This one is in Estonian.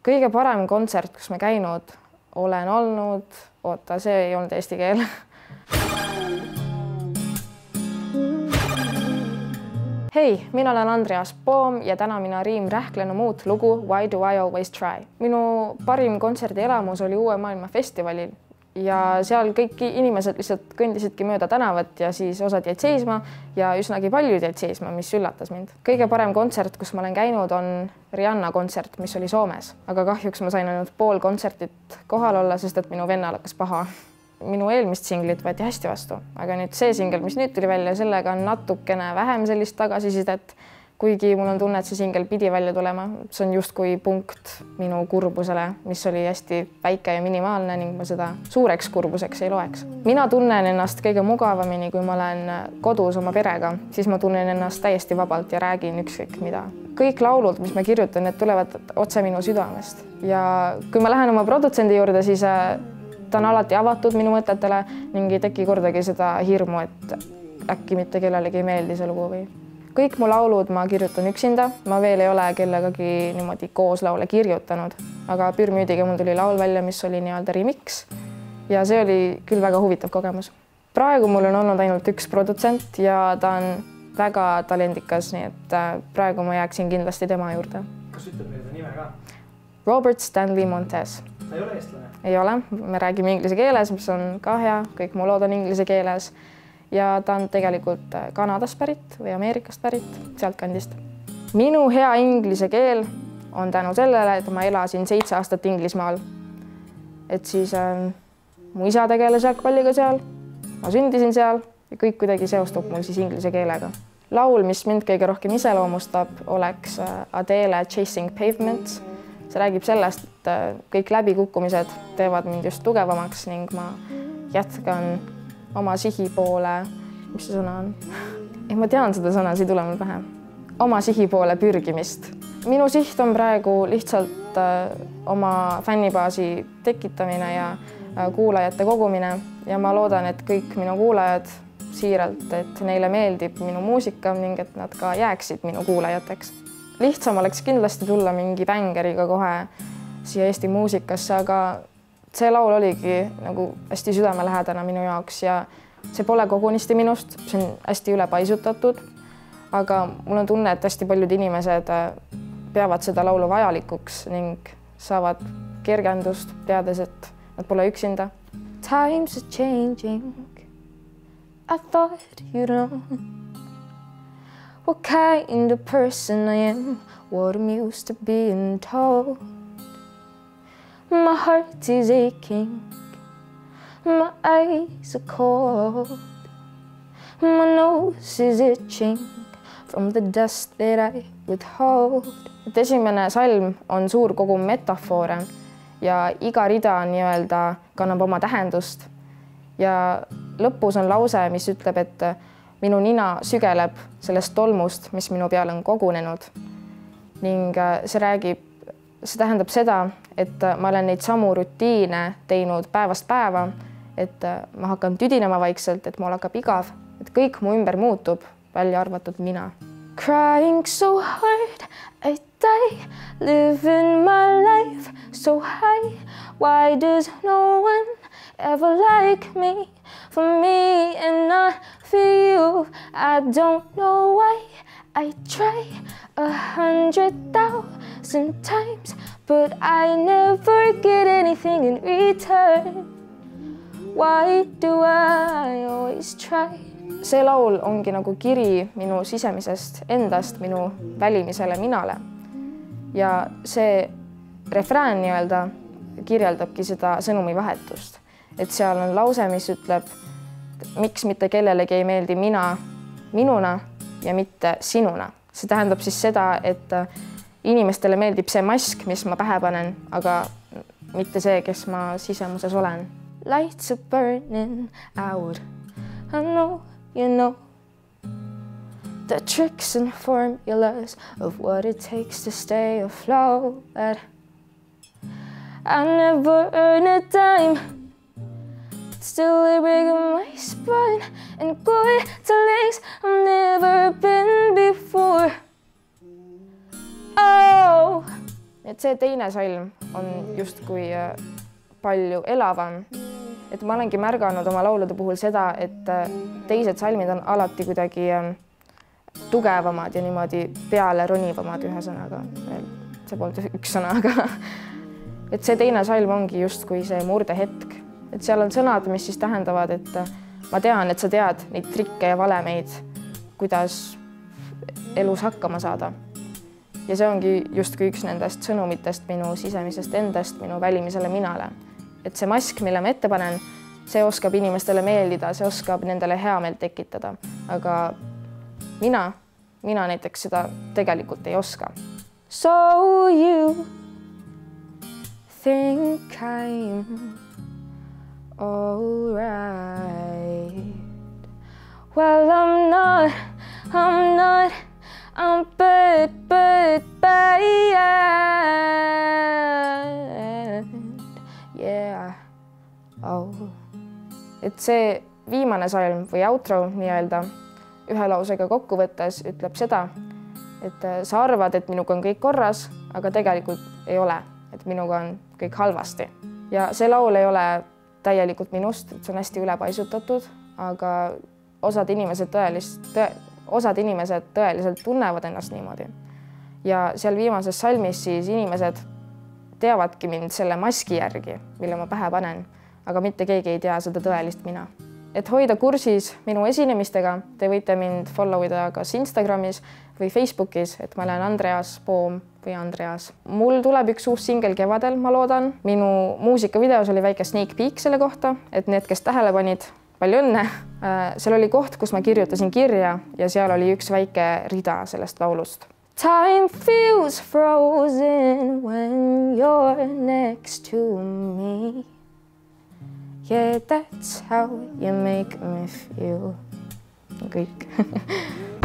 Kõige parem kontsert, kus me käinud olen olnud, oota, see ei olnud eesti keel. Hei, mina olen Andreas Poom ja täna mina riim rähklen muud lugu Why do I always try. Minu parim kontserdielamus oli Uue Maailma festivalil ja seal kõik inimesed lihtsalt kõndisidki mööda tänavat ja siis osad jäid seisma ja üsnagi paljud jäid seisma, mis üllatas mind. Kõige parem kontsert, kus ma olen käinud, on Rihanna kontsert, mis oli Soomes, aga kahjuks ma sain ainult pool kontsertit kohal olla, sest et minu vennal hakkas paha. Minu eelmist singlit võeti hästi vastu, aga nüüd see singel, mis nüüd tuli välja, sellega on natukene vähem sellist tagasisidet, kuigi mul on tunne, et see singel pidi välja tulema. See on justkui punkt minu kurbusele, mis oli hästi väike ja minimaalne ning ma seda suureks kurbuseks ei loeks. Mina tunnen ennast kõige mugavamini, kui ma olen kodus oma perega, siis ma tunnen ennast täiesti vabalt ja räägin ükskõik mida. Kõik laulud, mis ma kirjutan, need tulevad otse minu südamest ja kui ma lähen oma produtsendi juurde, siis ta on alati avatud minu mõtetele ning ei teki kordagi seda hirmu, et äkki mitte kellelegi ei meeldi see lugu või. Kõik mu laulud ma kirjutan üksinda, ma veel ei ole kellegagi niimoodi koos laule kirjutanud, aga Pürmüüdiga mul tuli laul välja, mis oli nii-öelda remix ja see oli küll väga huvitav kogemus. Praegu mul on olnud ainult üks produtsent ja ta on väga talendikas, nii et praegu ma jääksin kindlasti tema juurde. Kas ütleb meile ta nime ka? Robert Stanley Montes. Ta ei ole eestlane? Ei ole, me räägime inglise keeles, mis on ka hea, kõik mu lood on inglise keeles ja ta on tegelikult Kanadast pärit või Ameerikast pärit, sealt kandist. Minu hea inglise keel on tänu sellele, et ma elasin 7 aastat Inglismaal. Et siis mu isa tegeles jalgpalliga seal, ma sündisin seal ja kõik kuidagi seostub mul siis inglise keelega. Laul, mis mind kõige rohkem iseloomustab, oleks Adele Chasing Pavements. See räägib sellest, et kõik läbikukkumised teevad mind just tugevamaks ning ma jätkan oma sihi poole, mis see sõna on? Ma tean seda sõna, see ei tule mul pähe. Oma sihi poole pürgimist. Minu siht on praegu lihtsalt oma fännibaasi tekitamine ja kuulajate kogumine ja ma loodan, et kõik minu kuulajad siiralt, et neile meeldib minu muusika ning et nad ka jääksid minu kuulajateks. Lihtsam oleks kindlasti tulla mingi bängeriga kohe siia Eesti muusikasse, aga see laul oligi nagu hästi südamelähedane minu jaoks ja see pole kogunisti minust, see on hästi ülepaisutatud, aga mul on tunne, et hästi paljud inimesed peavad seda laulu vajalikuks ning saavad kergendust, teades, et nad pole üksinda. Times are changing, I thought you'd know what kind of person I am, what I'm used to being told. My heart is aching, my eyes are cold, my nose is itching from the dust that I withhold. Et esimene salm on suur kogum metafoore ja iga rida nii-öelda kannab oma tähendust ja lõpus on lause, mis ütleb, et minu nina sügeleb sellest tolmust, mis minu peale on kogunenud ning see tähendab seda, et ma olen neid samu rutiine teinud päevast päeva, et ma hakkan tüdinema vaikselt, et mul hakkab igav, et kõik mu ümber muutub, välja arvatud mina. Crying so hard, I die, living my life so high. Why does no one ever like me, for me and not for you? I don't know why I try 100,000 times, but I never get anything in return. Why do I always try? See laul ongi nagu kiri minu sisemisest endast, minu välimisele minale. Ja see refrään nii-öelda kirjeldabki seda sõnumi vahetust. Et seal on lause, mis ütleb, miks mitte kellelegi ei meeldi mina minuna ja mitte sinuna. See tähendab siis seda, et inimestele meeldib see mask, mis ma pähe panen, aga mitte see, kes ma sisemuses olen. Lights are burning out. I know, you know the tricks and formulas of what it takes to stay afloat. I never earn a dime, still they break my spine and go to lengths I've never been before. Oh, et see teine salm on justkui palju elavam. Et ma olengi märganud oma laulude puhul seda, et teised salmid on alati kuidagi tugevamad ja niimoodi peale ronivamad ühesõnaga. See polnud üks sõna, aga et see teine salm ongi justkui see murdehetk. Et seal on sõnad, mis siis tähendavad, et ma tean, et sa tead neid trikke ja valemeid, kuidas elus hakkama saada. Ja see ongi justkui üks nendest sõnumitest minu sisemisest endast, minu välimisele minale. Et see mask, mille ma ette panen, see oskab inimestele meeldida, see oskab nendele heameelt tekitada. Aga mina näiteks seda tegelikult ei oska. So you think I'm all right. Well, I'm not, I'm but bad. Yeah. Oh. Et see viimane salm või outro nii-öelda ühe lausega kokkuvõttes ütleb seda, et sa arvad, et minuga on kõik korras, aga tegelikult ei ole, et minuga on kõik halvasti. Ja see laul ei ole täielikult minust, et see on hästi ülepaisutatud, aga osad inimesed tõeliselt tunnevad ennast niimoodi. Ja seal viimases salmis siis inimesed teavadki mind selle maski järgi, mille ma pähe panen, aga mitte keegi ei tea seda tõelist mina. Et hoida kursis minu esinemistega, te võite mind follow ida kas Instagramis või Facebookis, et ma olen Andreas Poom või Andreas. Mul tuleb üks uus singel kevadel, ma loodan. Minu muusikavideos oli väike sneak peek selle kohta, et need, kes tähele panid, palju õnne. Seal oli koht, kus ma kirjutasin kirja ja seal oli üks väike rida sellest laulust. Time feels frozen when you're next to me. Yeah, that's how you make me feel. Kõik.